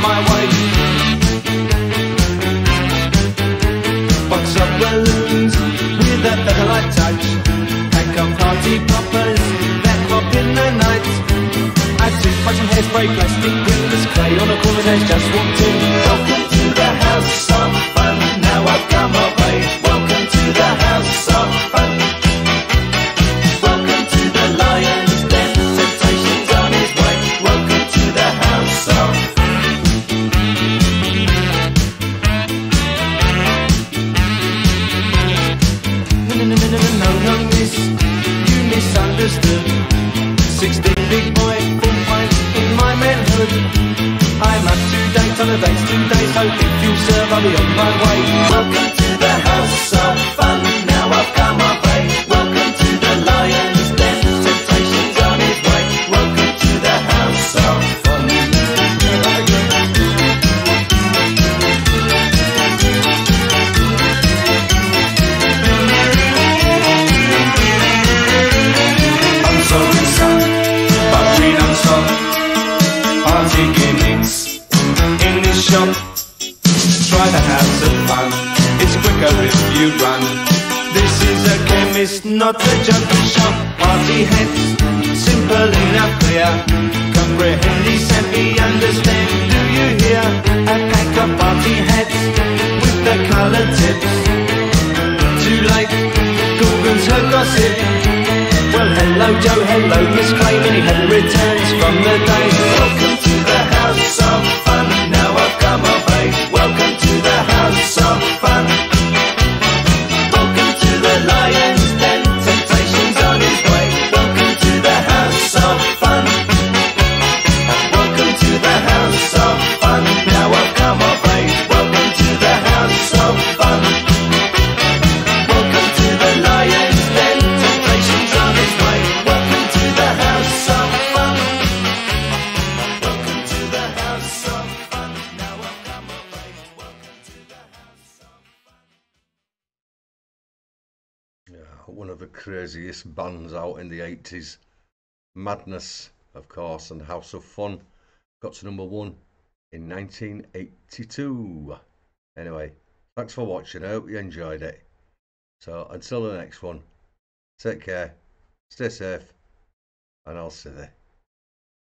my way. Box of balloons with a featherlight touch, pack of party poppers that pop in the night. I took much on hairspray, plastic rings, clay on a corner's edge, just walked in. Welcome to the house of fun, now I've come my way. Welcome to the house of fun. Welcome to the lion's den, temptation's on his way. Welcome to the house of No, miss, you misunderstood. 16 big boy, full pint in my manhood. I'm up to date on the dates today, so if you serve, I'll be on my way. Welcome to the house of fun, now I've come my way. Welcome to the lion's den, temptation's on his way. Welcome to the house of fun. I'm sorry, son, but we don't stop. Party gimmicks in this shop. Try the house of fun, it's quicker if you run. This is a chemist, not a junkie shop. Party hats, simple enough, clear. Comprehend these and be understand, do you hear? A pack of party hats with the coloured tips. Too late, Gorgon's her gossip. Well, hello Joe, hello Miss Clay, many happy returns from the day. Welcome to the house of fun, now I've come my way. Welcome to the house of fun. Welcome to the lion's den, temptation's on his way. Welcome to the house of fun. Welcome to the house of fun, now I've come my way. Welcome to the house of fun. Welcome to the lion's den, temptation's on his way. Welcome to the house of fun. Welcome to the house of fun, now I've come my way. Welcome to the house of fun. One of the craziest bands out in the 80s. Madness, of course, and House of Fun got to #1 in 1982. Anyway, thanks for watching. I hope you enjoyed it. So until the next one, take care, stay safe, and I'll see you.